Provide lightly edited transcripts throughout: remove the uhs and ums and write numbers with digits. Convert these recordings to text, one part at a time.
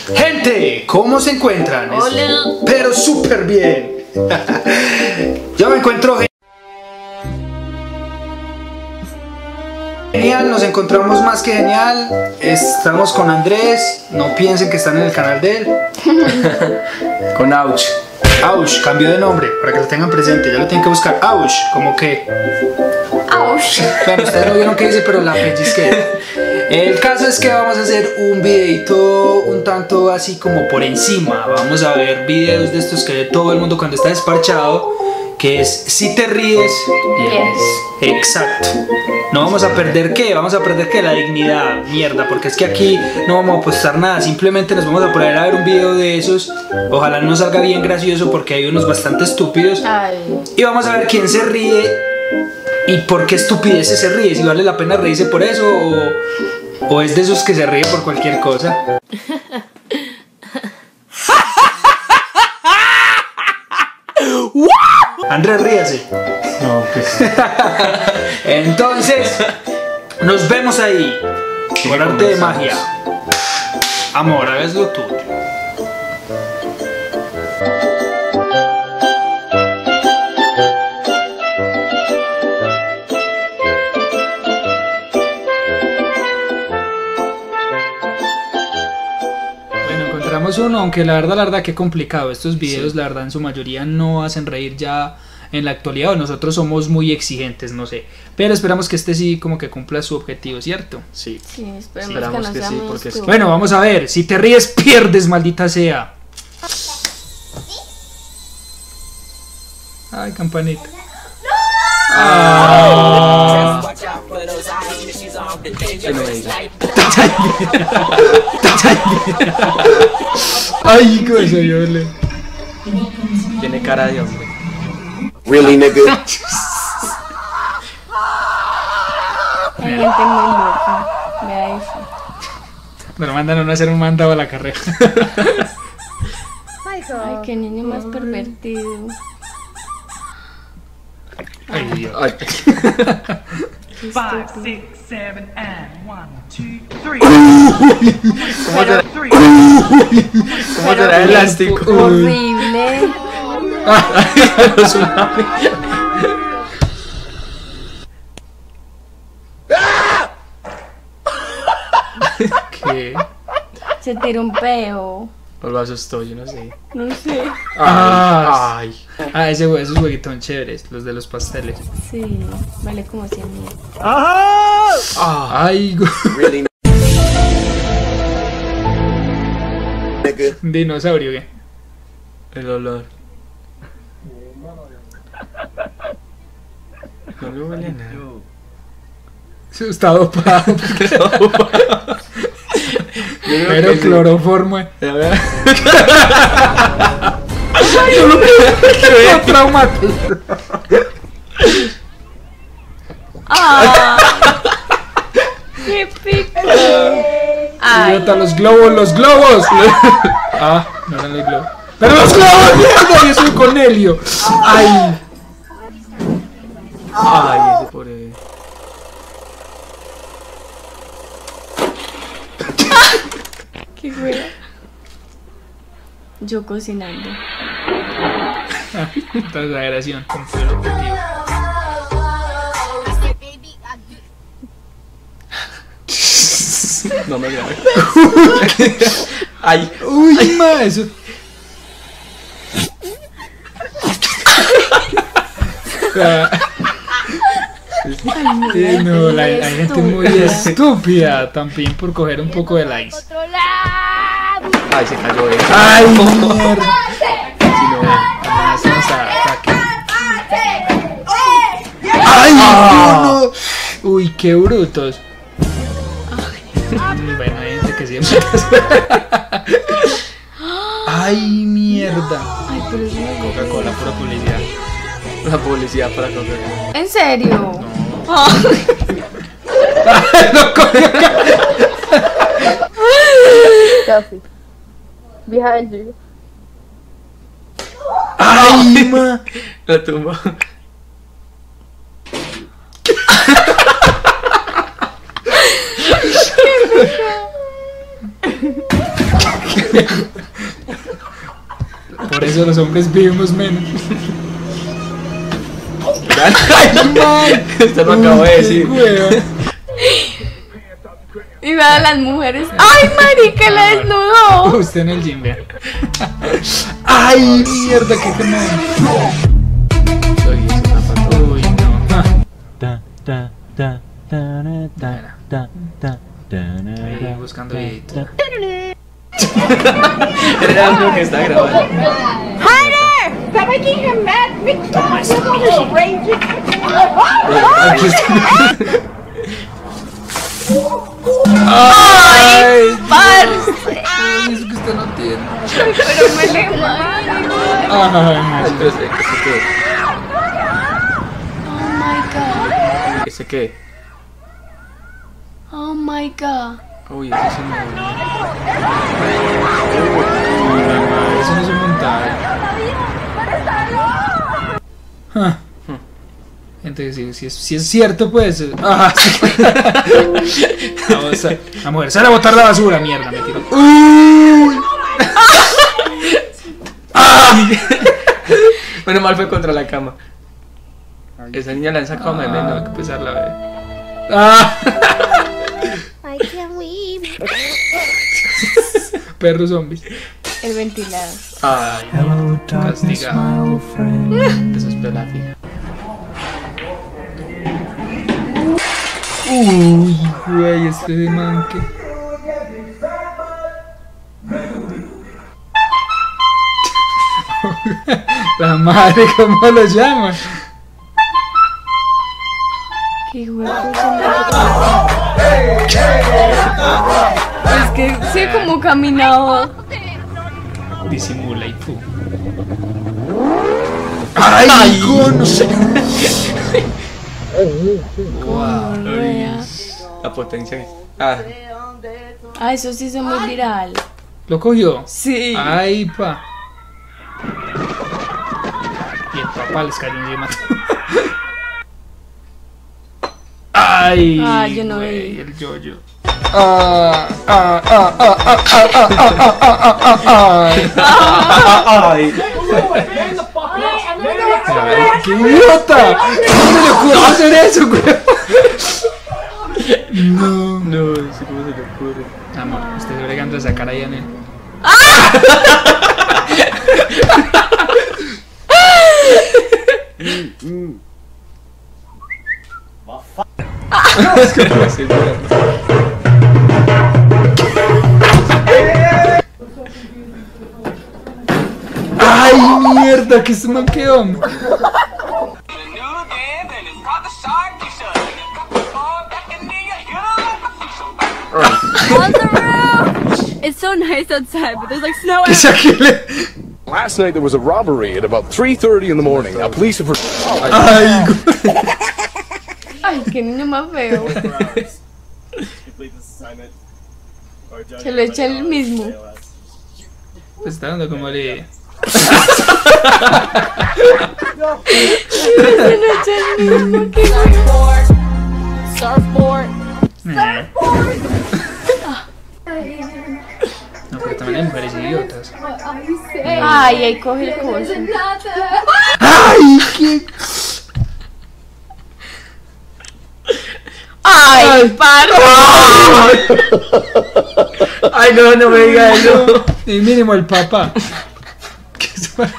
Gente, ¿cómo se encuentran? Hola. Pero súper bien. Yo me encuentro genial, nos encontramos más que genial. Estamos con Andrés, no piensen que están en el canal de él. Con Auch. Auch, cambió de nombre, para que lo tengan presente, ya lo tienen que buscar. Auch, como que... Auch. Bueno, ustedes no vieron qué dice, pero la pellizqué. El caso es que vamos a hacer un videito un tanto así como por encima. Vamos a ver videos de estos que ve todo el mundo cuando está desparchado, que es si te ríes, pierdes. Exacto. No vamos a perder ¿qué? Vamos a perder ¿qué? La dignidad, mierda, porque es que aquí no vamos a apostar nada, simplemente nos vamos a poner a ver un video de esos. Ojalá no salga bien gracioso porque hay unos bastante estúpidos. Ay. Y vamos a ver quién se ríe y por qué estupideces se ríe, si vale la pena reírse por eso o es de esos que se ríe por cualquier cosa. Andrés, ríase. No, pues. Entonces, nos vemos ahí. Por arte de magia. Amor, hagas lo tuyo. Bueno, encontramos uno, aunque la verdad, qué complicado. Estos videos, la verdad, en su mayoría no hacen reír ya en la actualidad, o nosotros somos muy exigentes, no sé. Pero esperamos que este sí como que cumpla su objetivo, ¿cierto? Sí. Sí, esperemos Esperamos que que no sea sí, muy porque es- estúpido. Bueno, vamos a ver. Si te ríes, pierdes, maldita sea. Ay, campanita. Ah. Que no me diga. Ay, cosa yo le. Tiene cara de hombre. Really, nigga? Hay gente muy loca. Vea eso. Me lo mandan a no hacer un mandado a la carrera. Ay, qué niño más pervertido. Ay, Dios. Ay. 5, 6, 7, and 1, 2, 3. ¿Cómo será? ¿Cómo será el elástico? Horrible. ¿Qué? Se tiró un peo. O lo asustó, yo no sé. No sé. Ay. Esos jueguitos chéveres, los de los pasteles. Sí, vale como 100.000. Ay, Really, nigga? un dinosaurio, ¿qué? El olor. No le huele a nada. Está dopado. Pero cloroformo. A ver. Qué traumático. ¡Ah! ¡Qué pico! ¡Ay! Idiota, los globos. Ah, no eran los globos. ¡Pero los globos! ¡Mierda! Yo soy Cornelio. ¡Ay! Ay, ese pobre. ¡Qué fue! Yo cocinando. Esta exageración cumplió el objetivo. No me grabe. Ay. Uy, ma, eso. Sí, no, hay gente muy estúpida también por coger un poco de likes. Ay, se cayó él. ¡Ay, mierda! Si no, Amenazamos a ataque. ¡Ay, no! Uy, qué brutos. Bueno, hay gente que siempre. ¡Ay, mierda! Ay, pero eso no es Coca-Cola, pura publicidad. la publicidad para Coca-Cola. ¿En serio? No, coño. Kelsey, behind you. ¡Ay, ma! La tumba. Por eso los hombres vivimos menos. ¡Ay, man! Esto lo acabo de decir. Y vea a las mujeres. ¡Ay, marica, la desnudó! Usted en el gym, vea. ¡Ay, mierda, qué quemado! Soy una patada. Uy, no. Ahí buscando videito. Era algo que está grabando. ¡Está making him mad! Aquí está. ¡Ay, parce! Ay, eso que usted no tiene. Pero me le mal. Ay, Espérese, Oh my god. ¿ese qué? Oh my god. Uy, ese sí me dolió. eso no es un montaje. Ah. Entonces, si es cierto, pues. Ah, sí. Vamos a ver, sale a botar la basura, mierda, me tiro. ¡Uy! ¡Ay! Bueno, mal fue contra la cama. Esa niña la han sacado meme, no hay que pesarla, a ver. ¡Ah! I can't leave. Perros zombies. El ventilador. Ay, Castigado. eso es peor la fija. Uy, güey, este de man que. La madre, ¿cómo lo llaman? Qué huevo. Es que sí, como caminaba. Disimula y fu. ¡Ay, no sé! La potencia que... Ah, Ah, eso sí es muy viral. ¿Lo cogió? Sí. ¡Ay, pa! Y el papá les cayó encima. ¡Ay! Ah, yo no güey, vi. el yoyo. ay. ¡Qué idiota! ¿Cómo se le ocurre hacer eso, güey? No. No, no sé cómo se le ocurre. Amor, usted se bregando a sacar ahí en él. Es como así, ¡Ay, mierda! ¿Qué se me quedó? On the roof! It's so nice outside, but there's like snow ¿Qué saquele? Last night there was a robbery at about 3:30 in the morning. Now police have... ¡Ay, güey! Ay, qué niño más feo. Se lo echa el mismo. Pues está dando como le. Se lo echa el mismo, qué Surfboard. No, pero también hay mujeres idiotas. Ay, ahí coge el coso. ¡Ay, qué! Ay, pardo. ay, no, no me diga eso. Y mínimo el papá. ¿Qué se va?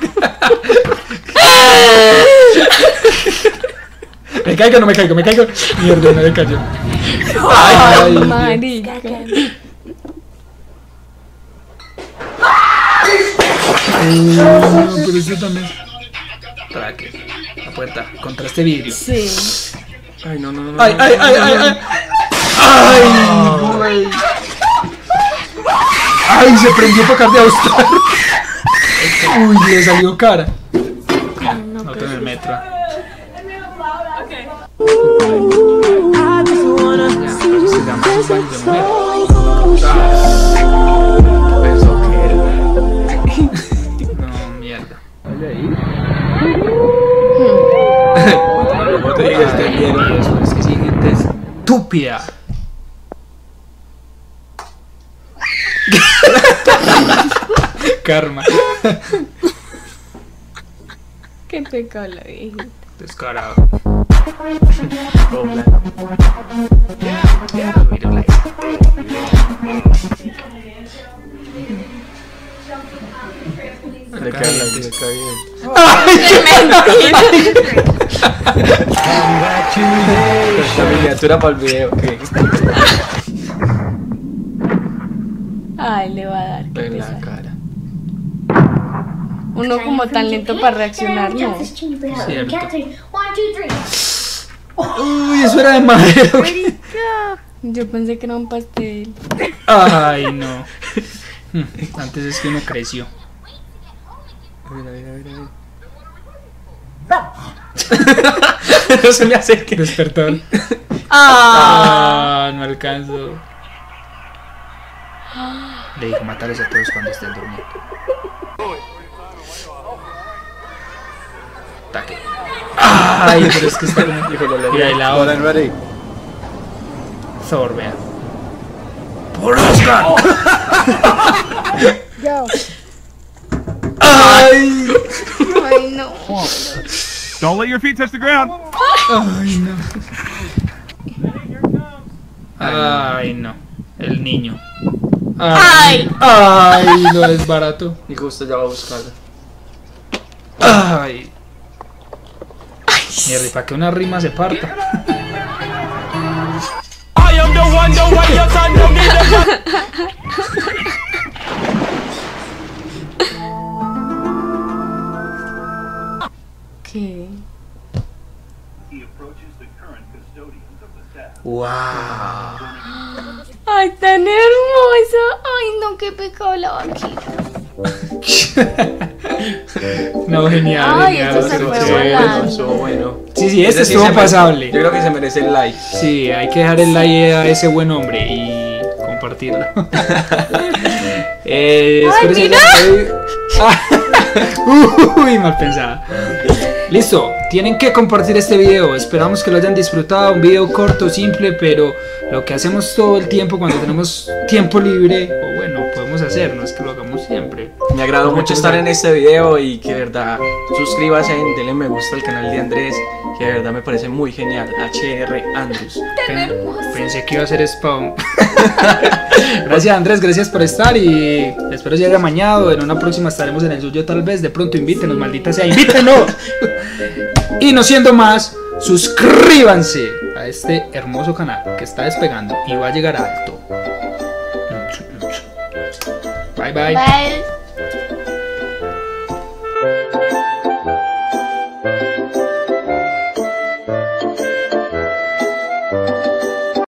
Me caigo, no me caigo, me caigo. Mierda, no me cayó. Ay, Dios. marica. No, pero eso también. Traque. La puerta, contra este vidrio. Sí. Ay, no, no, no. ¡Ay, ay, ay, ay, ay! ¡Ay, güey! ¡Ay, se prendió para acá de Austral! ¡Uy, le salió cara! No en el metro. Ya, pero se llama un baño de mujer. Pensó que era. No, mierda. No te digas que quiero. Eso es que sí, gente estúpida. Karma. Qué pecado la viejita. Descarado. Todo blanco. Le cae la le cae bien. Esta miniatura para el video, ok. Ay, le va a dar. Qué En la pesar. cara. Uno como tan lento para reaccionar, ¿no? Cierto. Uy, eso era de madera. Yo pensé que era un pastel. Ay, no. Antes es que uno creció. Mira, mira, mira, mira. No se me acerque. Despertón. Ah, Ah, no alcanzo. Le digo, matarlos a todos cuando estén durmiendo. Ataque. Ay, pero es que está como... Mira, y la otra. ready. Thor, vea. ¡Por Oscar! ¡Ay! ay, no. Don't let your feet touch the ground. ¡Ay, no! ¡Ay, no! El niño. Ay. ¡Ay! No es barato. Y justo ya va a buscarla. ¡Ay! Mierda, ¿y para que una rima se parta? ¿Qué? ¡Wow! Ay, tan hermosa. Ay, no, qué pecado la vaquita. No, genial, Ay, genial. esto se estuvo fue chévere. volando. Estuvo bueno. Sí, sí, este Ese sí estuvo se merece- pasable. Yo creo que se merece el like. Sí, hay que dejar el like a ese buen hombre y compartirlo. Espero mira. Uy, mal pensada. Listo, tienen que compartir este video. Esperamos que lo hayan disfrutado. Un video corto, simple, pero lo que hacemos todo el tiempo cuando tenemos tiempo libre, o bueno, podemos hacer, no es que lo hagamos siempre. Me agradó mucho estar en este video y que de verdad suscríbase, denle me gusta al canal de Andrés, que de verdad me parece muy genial. HR Andrus. Pensé que iba a ser spawn. Gracias, Andrés, gracias por estar y espero se haya amañado. En una próxima estaremos en el suyo, tal vez. De pronto invítenos, maldita sea, invítenos. Y no siendo más, suscríbanse a este hermoso canal que está despegando y va a llegar a alto. Bye bye. Bye.